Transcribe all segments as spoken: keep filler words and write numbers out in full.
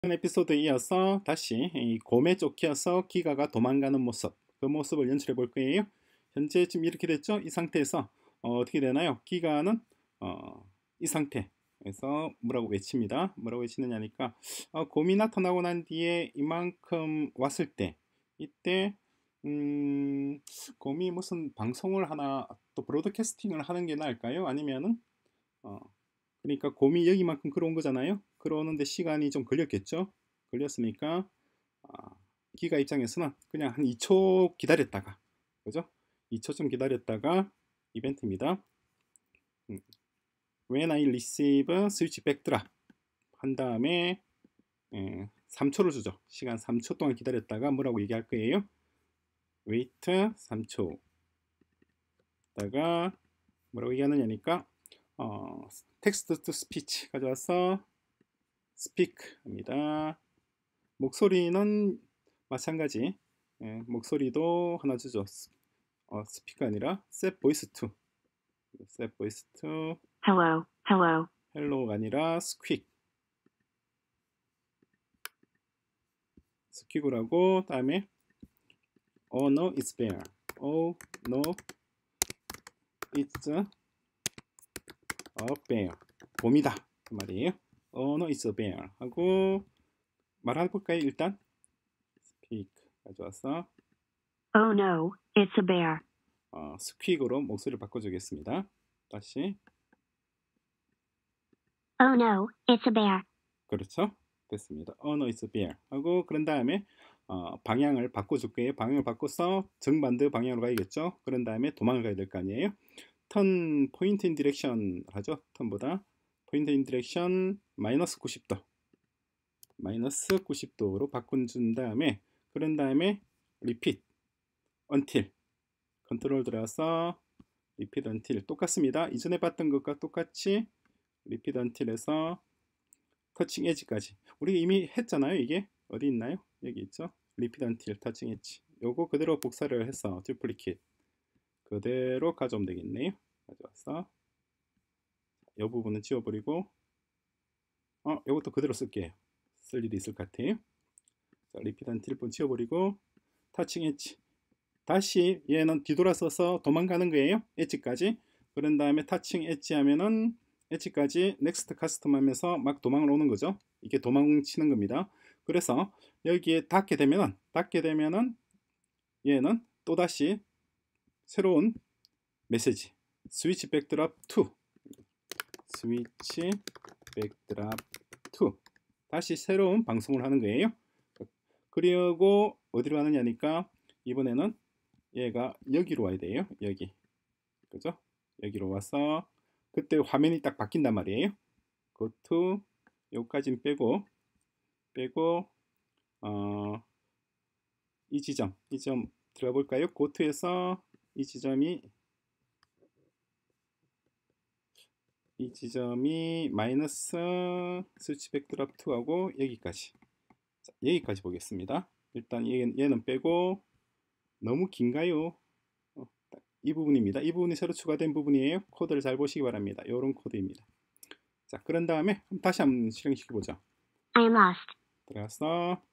에피소드에 이어서 다시 이 곰에 쫓겨서 기가가 도망가는 모습, 그 모습을 연출해 볼 거예요. 현재 지금 이렇게 됐죠? 이 상태에서 어, 어떻게 되나요? 기가는 어, 이 상태에서 뭐라고 외칩니다. 뭐라고 외치느냐니까 어, 곰이 나타나고 난 뒤에 이만큼 왔을 때 이때 음, 곰이 무슨 방송을 하나 또 브로드캐스팅을 하는 게 나을까요? 아니면은 어, 그러니까 곰이 여기만큼 걸어온 거잖아요. 걸어오는데 시간이 좀 걸렸겠죠. 걸렸으니까 아, 기가 입장에서는 그냥 한 이 초 기다렸다가, 그죠? 이 초쯤 기다렸다가 이벤트입니다. 음, When I receive switch backdrop 한 다음에 예, 삼 초를 주죠. 시간 삼 초 동안 기다렸다가 뭐라고 얘기할 거예요? wait 삼 초 다가 뭐라고 얘기하느냐니까 어, 텍스트 투 스피치 가져와서 speak 합니다. 목소리는 마찬가지. 예, 목소리도 하나 주죠. 어, speak가 아니라 set voice to. set voice to. Hello, hello. hello가 아니라 squeak. squeak을 하고 다음에 oh no it's bear. oh no it's a bear. 곰이다 그 말이에요. oh no it's a bear 하고 말해볼까요? 일단 speak 가져와서 Oh no, it's a bear. 어, 스퀵으로 목소리를 바꿔주겠습니다. 다시 Oh no, it's a bear. 그렇죠? 됐습니다. Oh no, it's a bear 하고 그런 다음에 어, 방향을 바꿔줄 거예요. 방향을 바꿔서 정반대 방향으로 가야겠죠? 그런 다음에 도망을 가야 될 거 아니에요? 턴 포인트 인 디렉션 하죠? 턴보다 포인트 인 디렉션 마이너스 구십 도 마이너스 구십 도로 바꿔준 다음에 그런 다음에 repeat until 컨트롤 들어가서 repeat until 똑같습니다. 이전에 봤던 것과 똑같이 repeat until에서 터칭 엣지까지 우리 이미 했잖아요. 이게 어디 있나요? 여기 있죠. repeat until 터칭 엣지 요거 그대로 복사를 해서 duplicate 그대로 가져오면 되겠네요. 가져와서 이 부분은 지워버리고 어 요것도 그대로 쓸게요. 쓸 일이 있을 것 같아요. 자, repeat until 분 지워버리고 터칭 엣지 다시 얘는 뒤돌아서서 도망가는 거예요. 엣지까지. 그런 다음에 터칭 엣지 하면은 엣지까지 넥스트 카스텀 하면서 막 도망을 오는 거죠. 이게 도망치는 겁니다. 그래서 여기에 닿게 되면은 닿게 되면은 얘는 또다시 새로운 메시지 스위치 백드랍 투 스위치 백드랍 투 다시 새로운 방송을 하는 거예요. 그리고 어디로 가느냐니까 이번에는 얘가 여기로 와야 돼요. 여기 그죠? 여기로 와서 그때 화면이 딱 바뀐단 말이에요. go to 여기까지는 빼고 빼고 어, 이 지점 이 점 들어가 볼까요? go to에서 이 지점이 이 지점이 마이너스 스위치 백드랍 투 하고 여기까지 자, 여기까지 보겠습니다. 일단 얘는, 얘는 빼고 너무 긴가요? 어, 이 부분입니다. 이 부분이 새로 추가된 부분이에요. 코드를 잘 보시기 바랍니다. 이런 코드입니다. 자, 그런 다음에 다시 한번 실행시켜 보죠. I am lost. 들어가서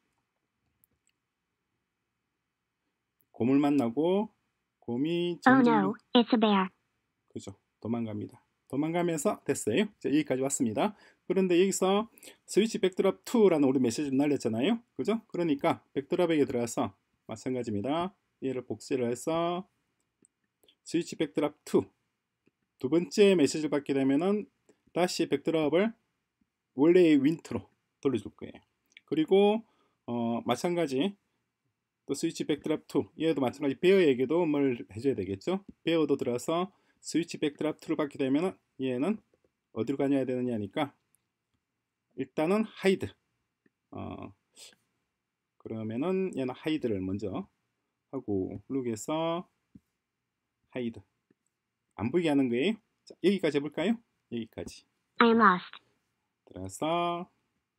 곰을 만나고 곰이 Oh 점점 no, it's a bear. 그죠? 도망갑니다. 도망가면서 됐어요. 자, 여기까지 왔습니다. 그런데 여기서 스위치 백드랍 투라는 우리 메시지를 날렸잖아요. 그죠? 그러니까 백드랍에게 들어가서 마찬가지입니다. 얘를 복제를 해서 스위치 백드랍 투 두 번째 메시지를 받게 되면은 다시 백드랍을 원래의 윈트로 돌려줄 거예요. 그리고 어, 마찬가지 또 스위치 백드랍 투 얘도 마찬가지 베어에게도 뭘 해줘야 되겠죠. 베어도 들어서 스위치 백드랍 투를 받게 되면 얘는 어디로 가냐 되느냐니까 일단은 하이드 어, 그러면은 얘는 하이드를 먼저 하고 룩에서 하이드 안 보이게 하는 거예요. 자, 여기까지 해볼까요? 여기까지 I am lost. 들어서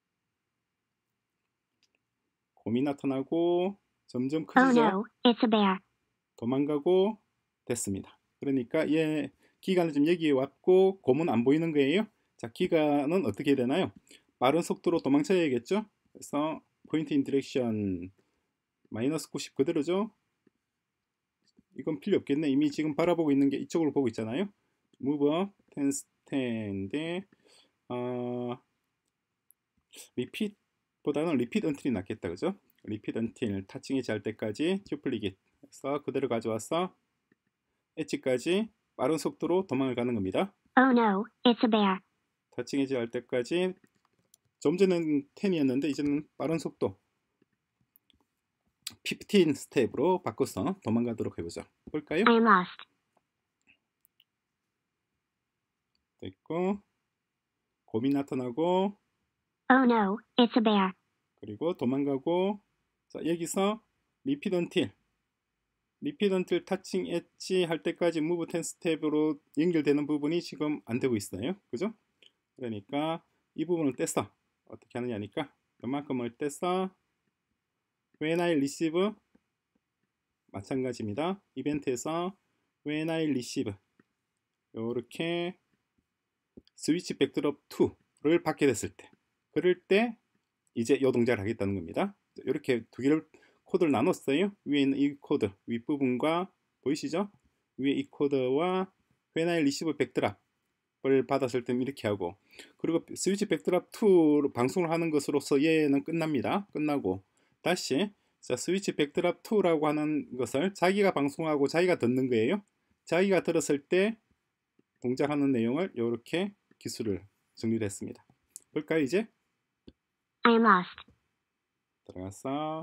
곰이 나타나고 점점 Oh 커지죠. no, it's a bear. 도망가고 됐습니다. 그러니까 얘 기가는 지금 여기에 왔고 곰은 안 보이는 거예요. 자, 기가는 어떻게 되나요? 빠른 속도로 도망쳐야겠죠. 그래서 포인트 인 디렉션 마이너스 구십 그대로죠. 이건 필요 없겠네. 이미 지금 바라보고 있는 게 이쪽으로 보고 있잖아요. move up ten 스탠인데 어, repeat보다는 repeat until이 낫겠다, 그죠? repeat until 터칭 엣지 할 때까지 duplicate 해서 그대로 가져와서 엣지까지 빠른 속도로 도망을 가는 겁니다. Oh no, it's a bear. 터칭 엣지 할 때까지 좀 전에는 텐이었는데 이제는 빠른 속도 십오 스텝으로 바꿔서 도망가도록 해보죠. 볼까요? I am lost. 됐고 곰이 나타나고 Oh no, it's a bear. 그리고 도망가고 자 여기서 repeat until repeat until touching 엣지 할 때까지 move ten 스텝으로 연결되는 부분이 지금 안 되고 있어요. 그죠? 그러니까 이 부분을 떼서 어떻게 하느냐니까 이만큼을 떼서 when I receive 마찬가지입니다. 이벤트에서 when I receive 요렇게 스위치 백드롭 투를 받게 됐을 때 그럴 때 이제 이 동작을 하겠다는 겁니다. 이렇게 두 개를 코드를 나눴어요. 위에 있는 이 코드 윗부분과 보이시죠? 위에 이 코드와 when I receive 백드랍을 받았을 때는 이렇게 하고 그리고 스위치 백드랍 투로 방송을 하는 것으로서 얘는 끝납니다. 끝나고 다시 자 스위치 백드랍 투라고 하는 것을 자기가 방송하고 자기가 듣는 거예요. 자기가 들었을 때 동작하는 내용을 이렇게 기술을 정리를 했습니다. 볼까요 이제? I am lost. 들어가서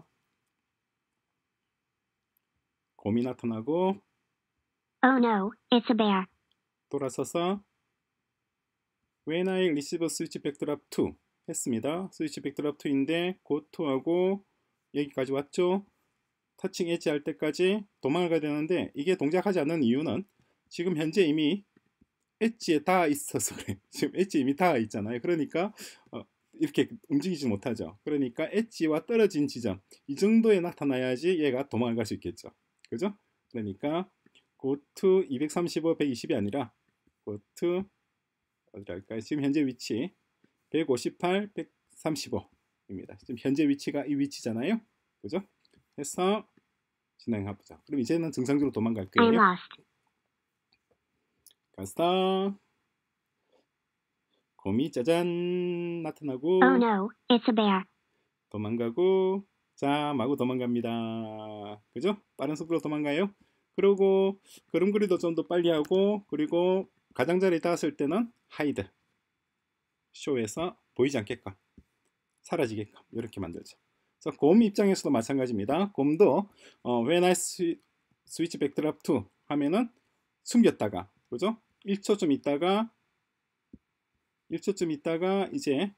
곰이 나타나고 Oh no, it's a bear. 돌아서서 when I receive switch backdrop two 했습니다. 스위치 백드랍 투인데 go to하고 여기까지 왔죠. 터칭 엣지 할 때까지 도망을 가야 되는데 이게 동작하지 않는 이유는 지금 현재 이미 엣지에 닿아 있어서 그래. 지금 엣지 이미 닿아 있잖아요. 그러니까 어, 이렇게 움직이지 못하죠. 그러니까 엣지와 떨어진 지점 이 정도에 나타나야지 얘가 도망을 갈 수 있겠죠. 그죠? 그러니까 go to 이백삼십오, 백이십이 아니라 go to 어디랄까요? 지금 현재 위치 백오십팔, 백삼십오입니다. 지금 현재 위치가 이 위치잖아요. 그죠? 해서 진행해보자. 그럼 이제는 정상적으로 도망갈 I am 거예요. lost. 가서 곰이 짜잔 나타나고 Oh no, it's a bear. 도망가고 자 마구 도망갑니다. 그죠? 빠른 속도로 도망가요. 그리고 걸음걸이도 좀 더 빨리 하고 그리고 가장자리에 닿았을 때는 하이드 쇼에서 보이지 않게끔 사라지게끔 이렇게 만들죠. 그래서 곰 입장에서도 마찬가지입니다. 곰도 어, when I switch backdrop to 하면은 숨겼다가 그죠? 일 초쯤 있다가 일 초쯤 있다가 이제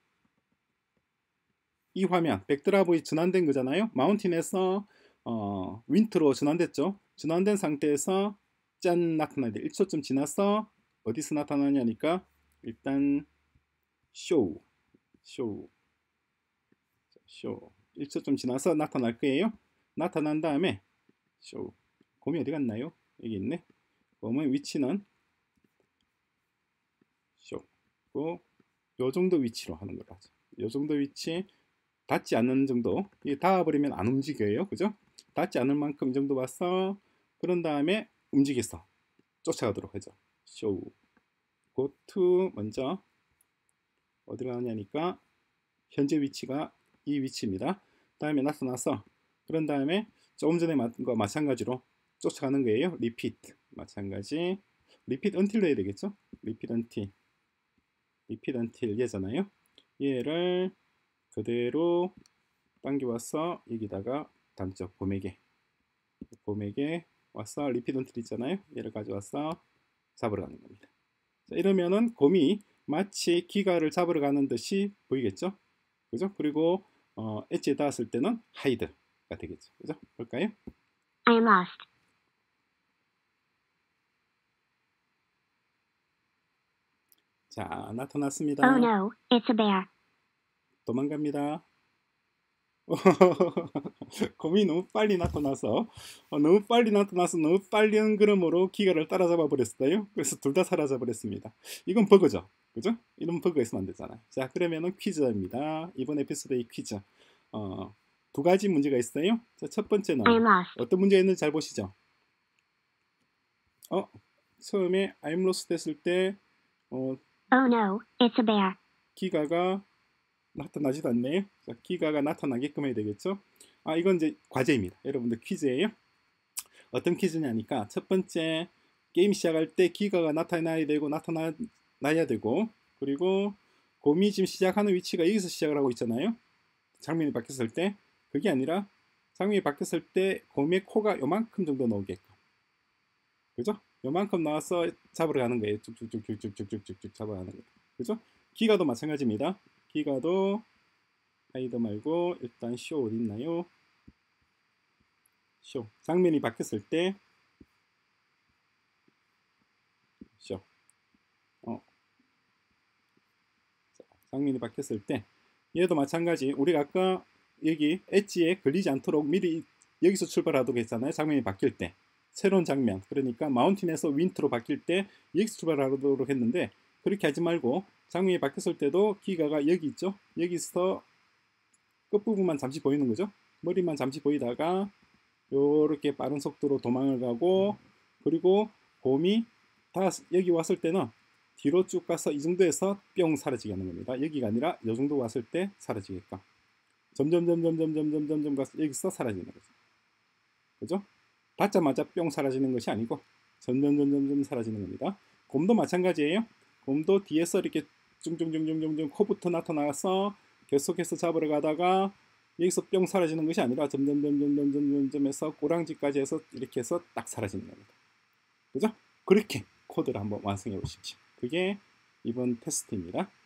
이 화면 백드랍이 전환된 거잖아요. 마운틴에서 어, 윈트로 전환됐죠. 전환된 상태에서 짠 나타나야 돼. 일 초쯤 지나서 어디서 나타나냐니까 일단 쇼 쇼 쇼 일 초쯤 지나서 나타날 거예요. 나타난 다음에 쇼 곰이 어디 갔나요? 여기 있네. 곰의 위치는 쇼 요 정도 위치로 하는 거로 하죠. 요 정도 위치 닿지 않는 정도 이게 닿아버리면 안 움직여요. 그죠? 닿지 않을 만큼 이 정도 와서 그런 다음에 움직여서 쫓아가도록 하죠. 쇼 go to 먼저 어디로 가느냐니까 현재 위치가 이 위치입니다. 다음에 나타나서 그런 다음에 조금 전에 맞은 거 마찬가지로 쫓아가는 거예요. repeat 마찬가지 repeat until 해야 되겠죠? repeat until repeat until 얘잖아요. 얘를 그대로 당겨와서 여기다가 담죠. 곰에게 곰에게 와서 repeat until 있잖아요. 얘를 가져와서 잡으러 가는 겁니다. 자, 이러면은 곰이 마치 기가를 잡으러 가는 듯이 보이겠죠? 그죠? 그리고 어, 엣지에 닿았을 때는 하이드가 되겠죠. 그죠? 볼까요? I am lost. 자, 나타났습니다. Oh no, it's a bear. 도망갑니다. 곰이 너무 빨리 나타나서 어, 너무 빨리 나타나서 너무 빠른 걸음으로 기가를 따라잡아 버렸어요. 그래서 둘 다 사라져 버렸습니다. 이건 버그죠. 그죠? 이런 버그가 있으면 안 되잖아요. 자, 그러면은 퀴즈입니다. 이번 에피소드의 퀴즈. 어, 두 가지 문제가 있어요. 자, 첫 번째는 I am lost. 어떤 문제가 있는지 잘 보시죠. 어, 처음에 I'm lost 했을 때 어, Oh no, it's a bear. 기가가 나타나지도 않네요. 자, 기가가 나타나게끔 해야 되겠죠. 아, 이건 이제 과제입니다. 여러분들 퀴즈예요. 어떤 퀴즈냐니까 첫 번째 게임 시작할 때 기가가 나타나야 되고 나타나야 되고, 그리고 곰이 지금 시작하는 위치가 여기서 시작을 하고 있잖아요. 장면이 바뀌었을 때 그게 아니라 장면이 바뀌었을 때 곰의 코가 요만큼 정도 나오게끔, 그죠? 요만큼 나와서 잡으러 가는 거예요. 쭉쭉쭉쭉쭉쭉쭉쭉 잡아가는 거예요. 그죠? 기가도 마찬가지입니다. 기가도 하이드 말고 일단 쇼 어디 있나요? 쇼. 장면이 바뀌었을 때 쇼. 어. 자, 장면이 바뀌었을 때 얘도 마찬가지. 우리가 아까 여기 엣지에 걸리지 않도록 미리 여기서 출발하도록 했잖아요. 장면이 바뀔 때. 새로운 장면. 그러니까 마운틴에서 윈트로 바뀔 때 여기서 출발하도록 했는데 그렇게 하지 말고 장면이 바뀌었을 때도 기가가 여기 있죠. 여기서 끝부분만 잠시 보이는 거죠. 머리만 잠시 보이다가 요렇게 빠른 속도로 도망을 가고, 그리고 곰이 다 여기 왔을 때는 뒤로 쭉 가서 이 정도에서 뿅 사라지게 하는 겁니다. 여기가 아니라 이 정도 왔을 때 사라지게끔 점점 점점 점점 점점 점점 가서 여기서 사라지는 거죠. 그죠? 닿자마자 뿅 사라지는 것이 아니고 점점 점점 점점 사라지는 겁니다. 곰도 마찬가지예요. 곰도 뒤에서 이렇게 쭝쭝쭝쭝쭝 코부터 나타나서 계속해서 잡으러 가다가 여기서 뿅 사라지는 것이 아니라 점점 점점 점점 점점해서 꼬랑지까지 해서 이렇게 해서 딱 사라지는 겁니다. 그죠? 그렇게 코드를 한번 완성해 보십시오. 그게 이번 테스트입니다.